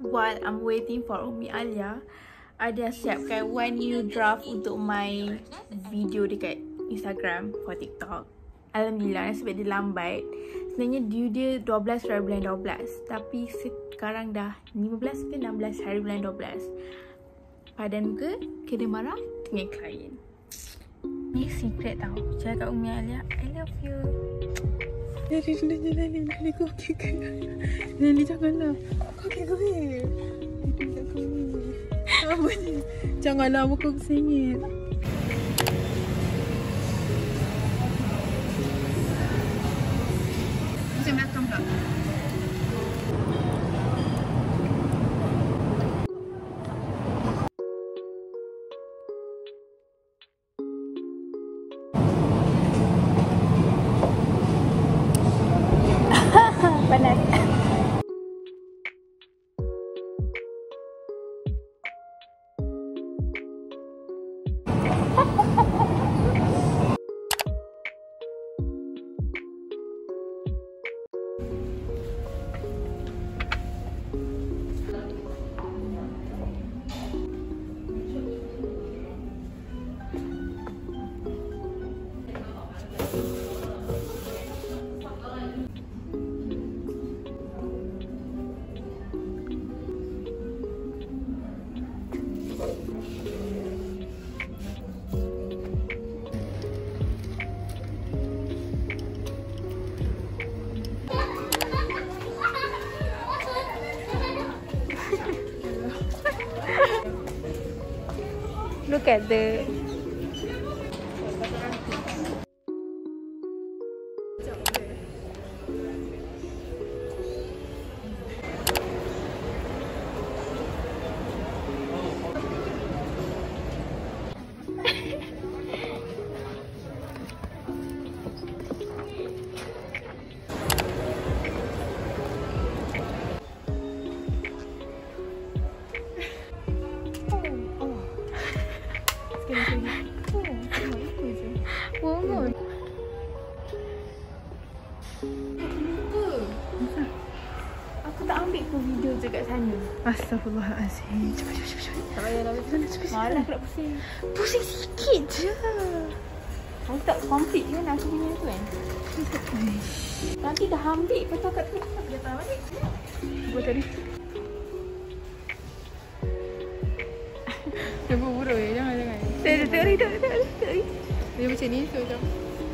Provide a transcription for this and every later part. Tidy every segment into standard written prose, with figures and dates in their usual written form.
While I'm waiting for Umi Alia, ada siapkan one new draft untuk my video dekat Instagram for TikTok. Alhamdulillah, sebab dia lambat. Sebenarnya due dia 12 hari bulan 12. Tapi sekarang dah 15 ke 16 hari bulan 12. Padan muka, kena marah dengan klien. Ni secret tau. Cakap kat Umi Alia, I love you. Lali kau okey ke? Lali janganlah. Kau okey ke? Lali tak kau ni. Apa ni? Janganlah muka aku sengit. Macam belakang pula. Panas. Look at the bangun. Aku tak ambil pun video je kat sana. Astaghfirullahalazim. Cepat. Tak payah lah. Malah aku nak pusing. Pusing sikit je. Aku tak complete kan aku punya tu kan. Nanti dah ambil. Lepas tu kat tu aku datang balik. Buat tadi. Jangan buruk ya. Jangan. Tak. Dia macam ni tu macam.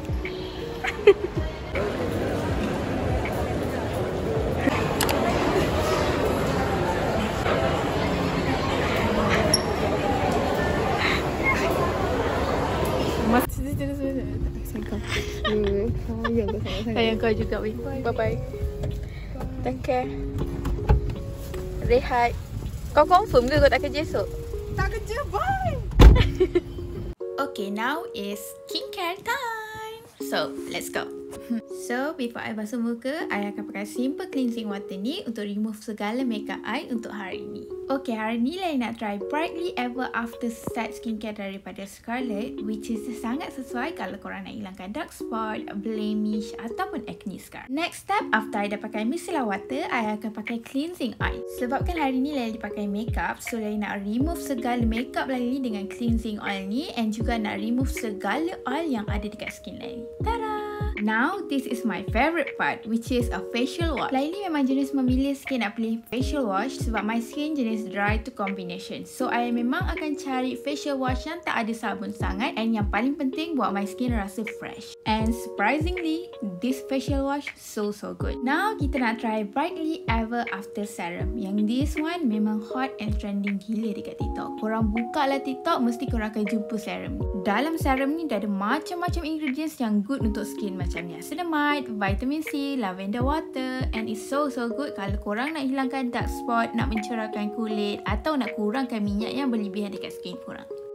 Sayang kau juga. Bye-bye. Take care. Rehat. Kau confirm ke kau tak kerja esok? Tak kerja, bye. Okay, now is skincare time. So, let's go. So, before I basuh muka, I akan pakai simple cleansing water ni untuk remove segala makeup I untuk hari ni. Okay, hari ni I nak try Brightly Ever After Set skincare daripada Scarlett, which is sangat sesuai kalau korang nak hilangkan dark spot, blemish ataupun acne scar. Next step, after I dah pakai micellar water, I akan pakai cleansing eye. Sebabkan hari ni Laili pakai makeup, so Laili nak remove segala makeup Laili dengan cleansing oil ni, and juga nak remove segala oil yang ada dekat skin Laili. Tada! Now, this is my favorite part, which is a facial wash. Laili memang jenis memilih sikit nak pilih facial wash sebab my skin jenis dry to combination. So, I memang akan cari facial wash yang tak ada sabun sangat, and yang paling penting buat my skin rasa fresh. And surprisingly, this facial wash so good. Now, kita nak try Brightly Ever After Serum. Yang this one memang hot and trending gila dekat TikTok. Korang buka lah TikTok, mesti korang akan jumpa serum ni. Dalam serum ni dah ada macam-macam ingredients yang good untuk skin, macam niacinamide, vitamin C, lavender water, and it's so good kalau korang nak hilangkan dark spot, nak mencerahkan kulit atau nak kurangkan minyak yang berlebihan dekat skin korang.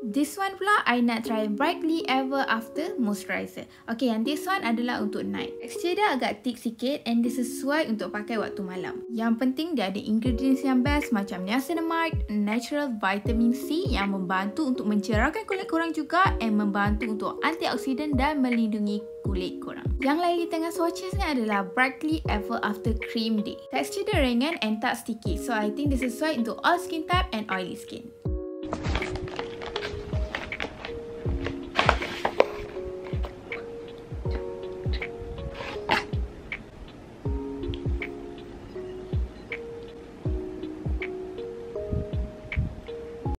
This one pula, I nak try Brightly Ever After Moisturizer. Okay, yang this one adalah untuk night. Texture dia agak thick sikit and dia sesuai untuk pakai waktu malam. Yang penting dia ada ingredients yang best macam niacinamide, natural vitamin C yang membantu untuk mencerahkan kulit korang juga and membantu untuk antioksidan dan melindungi kulit korang. Yang lain di tengah swatches ni adalah Brightly Ever After Cream Day. Tekstur dia ringan and tak sticky, so I think dia sesuai untuk all skin type and oily skin.